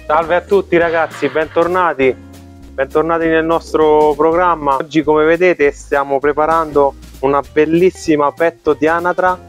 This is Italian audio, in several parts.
Salve a tutti ragazzi, bentornati nel nostro programma. Oggi, come vedete, stiamo preparando una bellissima petto di anatra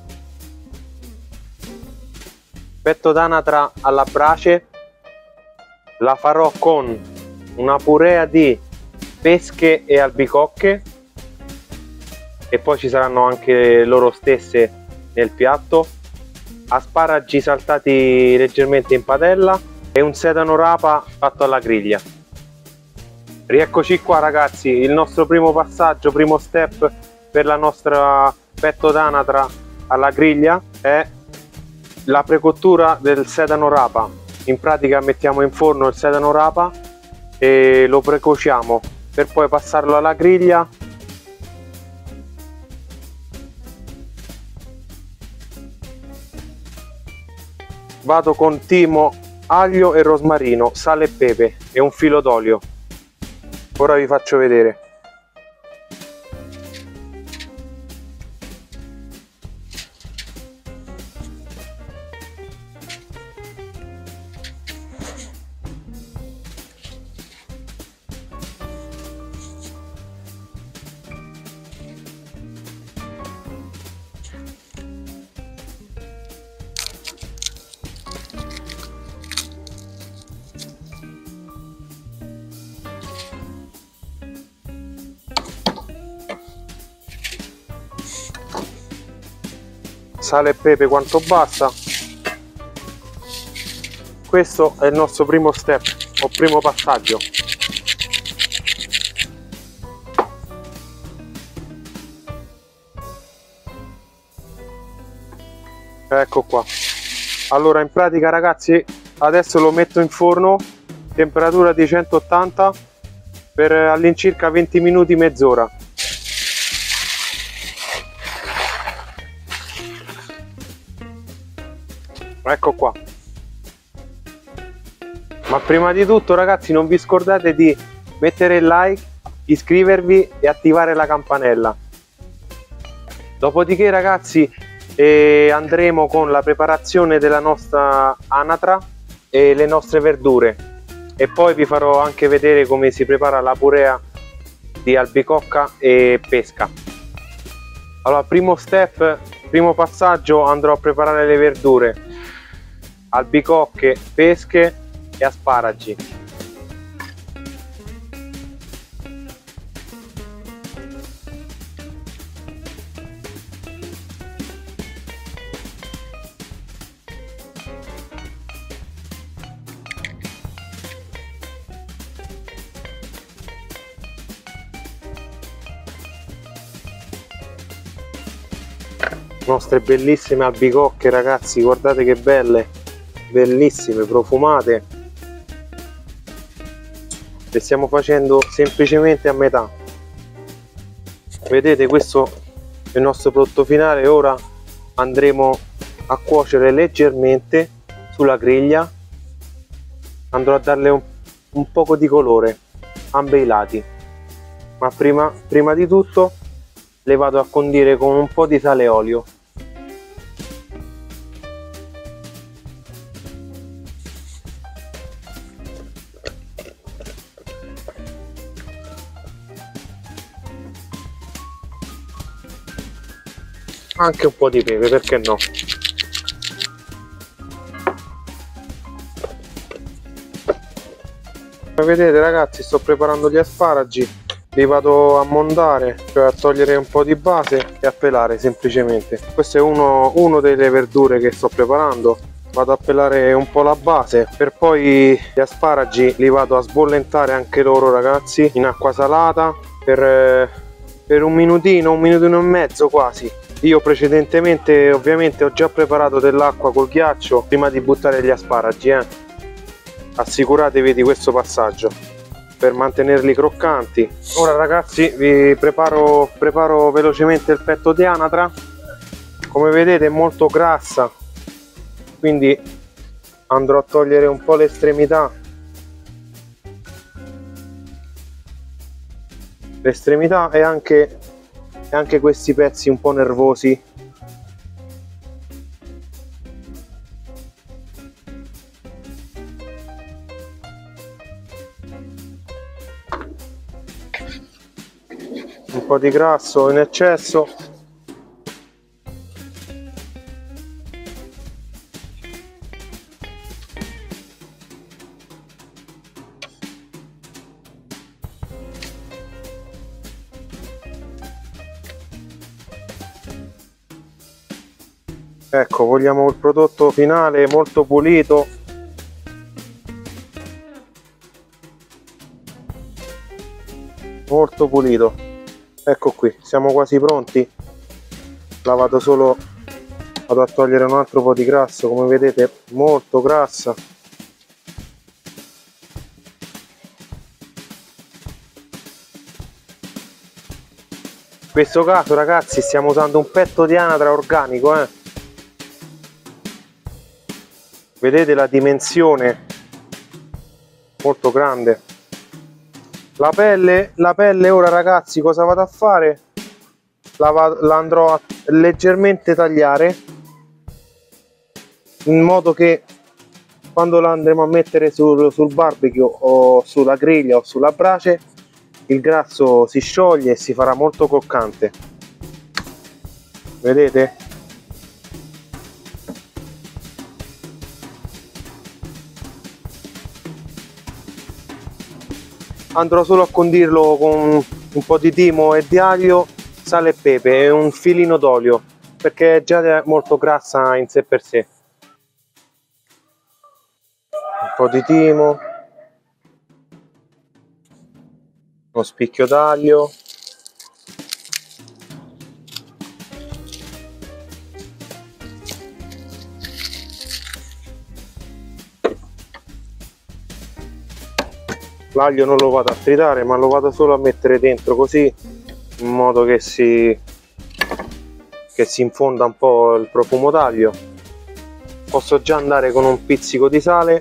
alla brace. La farò con una purea di pesche e albicocche e poi ci saranno anche loro stesse nel piatto, asparagi saltati leggermente in padella e un sedano rapa fatto alla griglia. Rieccoci qua ragazzi, il nostro primo passaggio, primo step per la nostra petto d'anatra alla griglia è la precottura del sedano rapa. In pratica mettiamo in forno il sedano rapa e lo precociamo per poi passarlo alla griglia. Vado con timo, aglio e rosmarino, sale e pepe e un filo d'olio. Ora vi faccio vedere. Sale e pepe quanto basta. Questo è il nostro primo step o primo passaggio. Ecco qua. Allora, in pratica ragazzi, adesso lo metto in forno, temperatura di 180 per all'incirca 20 minuti, mezz'ora. Ecco qua. Ma prima di tutto ragazzi, non vi scordate di mettere il like, iscrivervi e attivare la campanella. Dopodiché ragazzi andremo con la preparazione della nostra anatra e le nostre verdure e poi vi farò anche vedere come si prepara la purea di albicocca e pesca. Allora, primo step, primo passaggio, andrò a preparare le verdure: albicocche, pesche e asparagi. Nostre bellissime albicocche ragazzi, guardate che belle, bellissime, profumate. Le stiamo facendo semplicemente a metà. Vedete, questo è il nostro prodotto finale. Ora andremo a cuocere leggermente sulla griglia. Andrò a darle un poco di colore ambe i lati, ma prima di tutto le vado a condire con un po' di sale e olio. Anche un po' di pepe, perché no? Come vedete ragazzi, sto preparando gli asparagi, li vado a mondare, cioè a togliere un po' di base e a pelare semplicemente. Questo è uno delle verdure che sto preparando. Vado a pelare un po' la base, per poi gli asparagi li vado a sbollentare anche loro ragazzi in acqua salata per un minutino e mezzo quasi. Io precedentemente ovviamente ho già preparato dell'acqua col ghiaccio prima di buttare gli asparagi, assicuratevi di questo passaggio per mantenerli croccanti. Ora ragazzi vi preparo velocemente il petto di anatra. Come vedete è molto grassa, quindi andrò a togliere un po' l'estremità e anche questi pezzi un po' nervosi. un po' di grasso in eccesso. Ecco, vogliamo il prodotto finale molto pulito. Molto pulito. Ecco qui, siamo quasi pronti. Vado solo a togliere un altro po' di grasso, come vedete, molto grassa. In questo caso, ragazzi, stiamo usando un petto di anatra organico, Vedete la dimensione? Molto grande. La pelle ora, ragazzi, cosa vado a fare? La andrò a leggermente tagliare, in modo che quando la andremo a mettere sul barbecue o sulla griglia o sulla brace, il grasso si scioglie e si farà molto croccante. Vedete? Andrò solo a condirlo con un po' di timo e di aglio, sale e pepe e un filino d'olio, perché è già molto grassa in sé per sé. Un po' di timo, uno spicchio d'aglio, l'aglio non lo vado a tritare, ma lo vado solo a mettere dentro così, in modo che si infonda un po' il profumo d'aglio. Posso già andare con un pizzico di sale,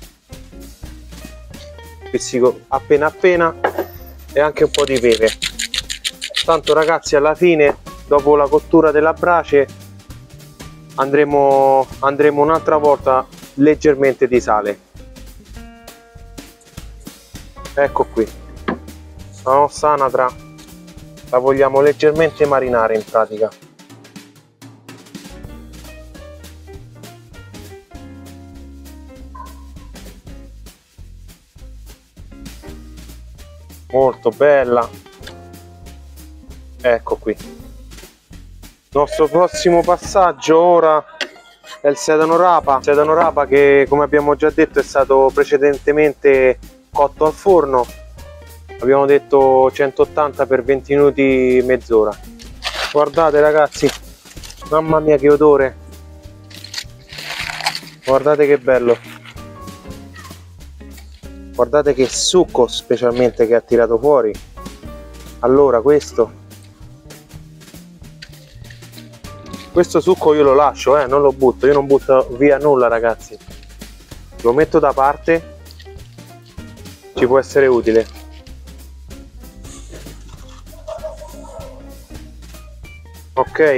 pizzico appena appena, e anche un po' di pepe. Tanto, ragazzi, alla fine, dopo la cottura della brace, andremo un'altra volta leggermente di sale. Ecco qui, la nostra anatra la vogliamo leggermente marinare, in pratica. Molto bella. Ecco qui. Il nostro prossimo passaggio ora è il sedano rapa. Il sedano rapa che, come abbiamo già detto, è stato precedentemente cotto al forno. Abbiamo detto 180 per 20 minuti, mezz'ora. Guardate, ragazzi, mamma mia che odore, guardate che bello, guardate che succo specialmente che ha tirato fuori. Allora, questo succo io lo lascio, non lo butto, io non butto via nulla, ragazzi, lo metto da parte, ci può essere utile. Ok,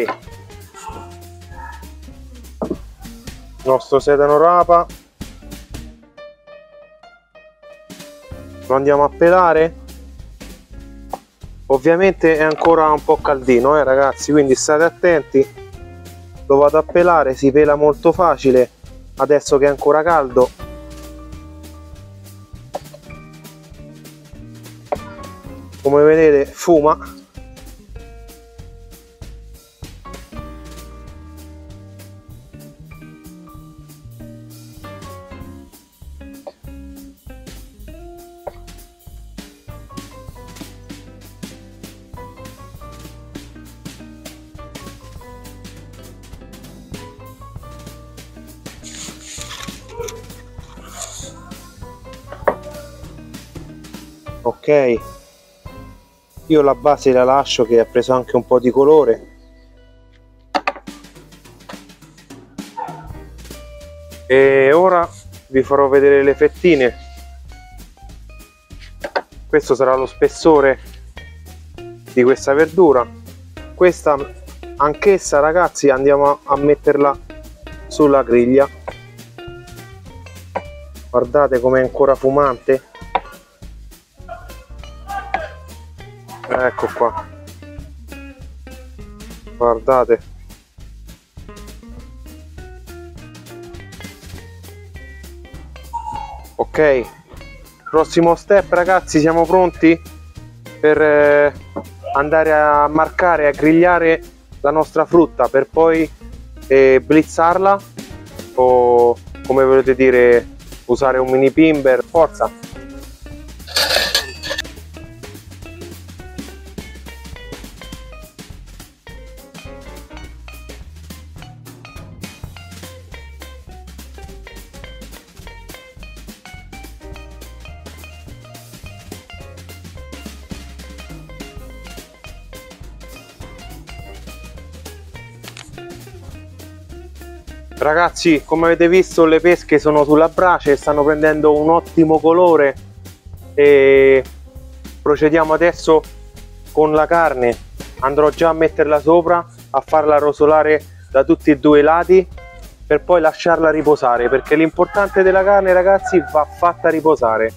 nostro sedano rapa lo andiamo a pelare. Ovviamente è ancora un po' caldino, ragazzi, quindi state attenti. Lo vado a pelare, si pela molto facile adesso che è ancora caldo. Come vedete fuma. Ok, io la base la lascio, che ha preso anche un po' di colore, e ora vi farò vedere le fettine. Questo sarà lo spessore di questa verdura. Questa anch'essa, ragazzi, andiamo a metterla sulla griglia. Guardate com'è ancora fumante. Ecco qua, guardate. Ok, prossimo step ragazzi, siamo pronti per andare a marcare e a grigliare la nostra frutta per poi blizzarla, o come volete dire, usare un mini pimber. Forza! Ragazzi, come avete visto, le pesche sono sulla brace e stanno prendendo un ottimo colore, e procediamo adesso con la carne. Andrò già a metterla sopra, a farla rosolare da tutti e due i lati per poi lasciarla riposare, perché l'importante della carne, ragazzi, va fatta riposare.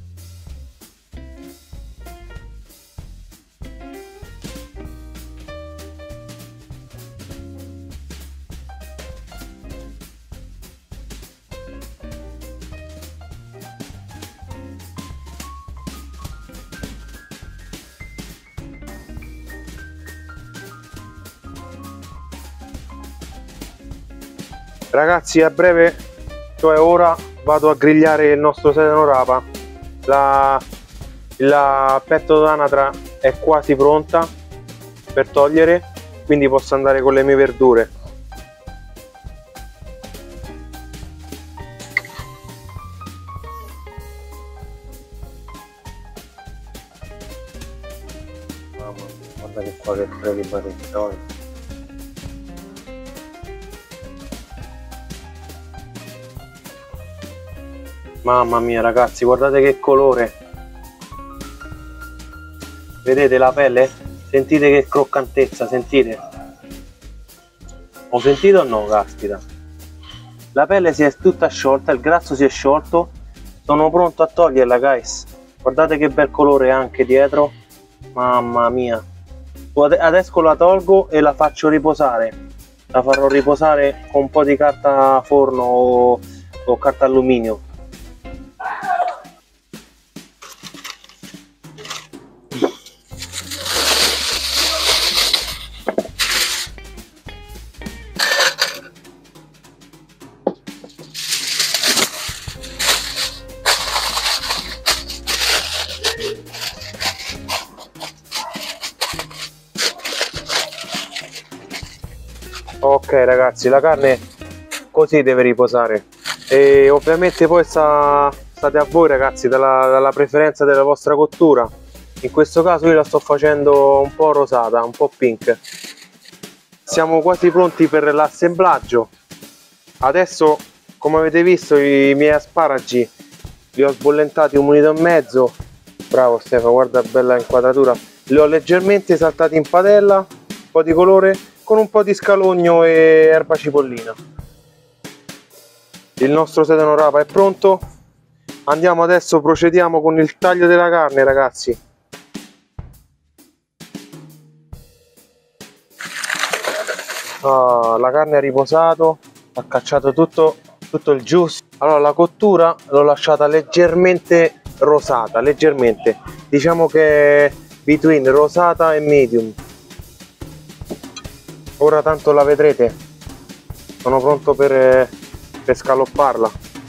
Ragazzi, a breve, cioè ora, vado a grigliare il nostro sedano rapa. Il petto d'anatra è quasi pronta per togliere, quindi posso andare con le mie verdure. Mamma mia, guarda che qua che prelibatezza. Mamma mia ragazzi, guardate che colore! Vedete la pelle? Sentite che croccantezza, sentite? Ho sentito o no, caspita? La pelle si è tutta sciolta, il grasso si è sciolto. Sono pronto a toglierla, guys. Guardate che bel colore anche dietro. Mamma mia. Adesso la tolgo e la faccio riposare. La farò riposare con un po' di carta forno o carta alluminio. Ok ragazzi, la carne così deve riposare, e ovviamente poi state a voi ragazzi, dalla preferenza della vostra cottura. In questo caso io la sto facendo un po' rosata, un po' pink. Siamo quasi pronti per l'assemblaggio. Adesso, come avete visto, i miei asparagi li ho sbollentati un minuto e mezzo. Bravo Stefano, guarda bella inquadratura. Li ho leggermente saltati in padella, un po' di colore, con un po' di scalogno e erba cipollina. Il nostro sedano rapa è pronto. Andiamo adesso, procediamo con il taglio della carne ragazzi. La carne ha riposato, ha cacciato tutto il juice. Allora la cottura l'ho lasciata leggermente rosata, leggermente, diciamo che è between rosata e medium. Ora tanto la vedrete, sono pronto per scalopparla.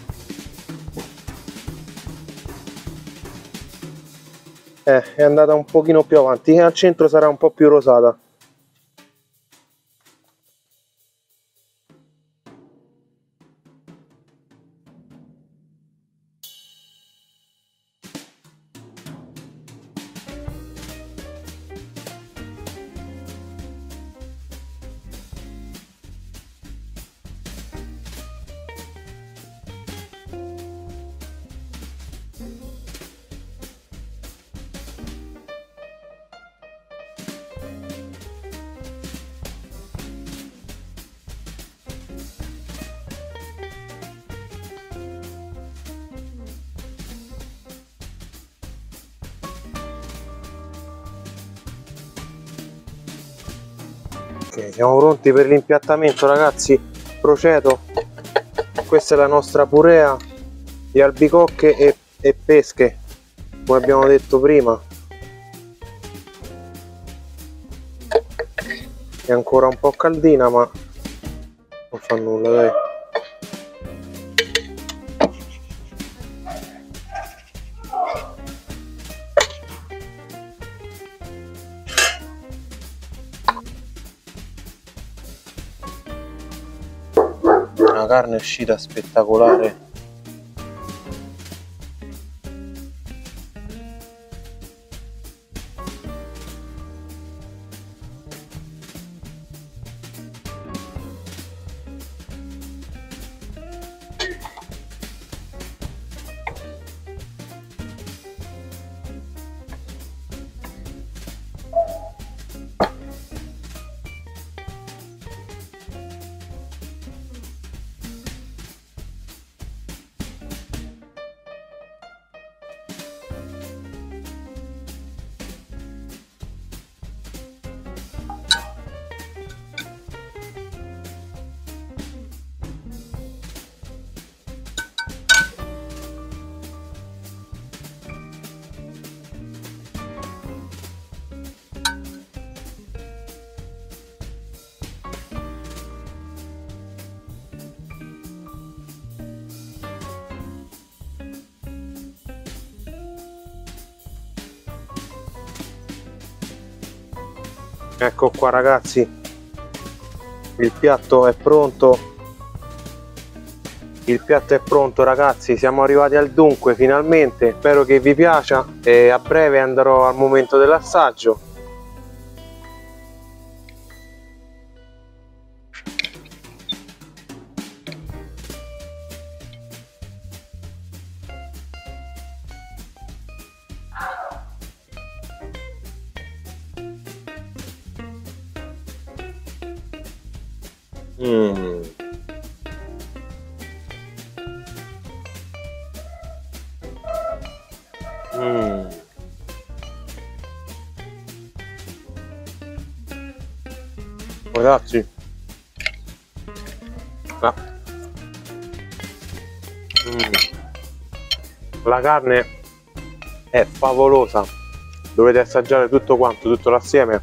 È andata un pochino più avanti, al centro sarà un po' più rosata. Ok, siamo pronti per l'impiattamento, ragazzi. Procedo. Questa è la nostra purea di albicocche e pesche, come abbiamo detto prima. È ancora un po' caldina, ma non fa nulla, dai. La carne è uscita spettacolare. Ecco qua, ragazzi, il piatto è pronto. Il piatto è pronto, ragazzi, siamo arrivati al dunque finalmente. Spero che vi piaccia e a breve andrò al momento dell'assaggio. Ragazzi, la carne è favolosa, dovete assaggiare tutto quanto, tutto l'assieme,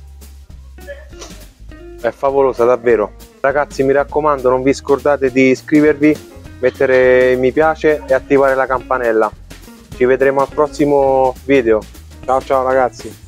è favolosa davvero. Ragazzi, mi raccomando, non vi scordate di iscrivervi, mettere mi piace e attivare la campanella. Ci vedremo al prossimo video. Ciao ciao ragazzi.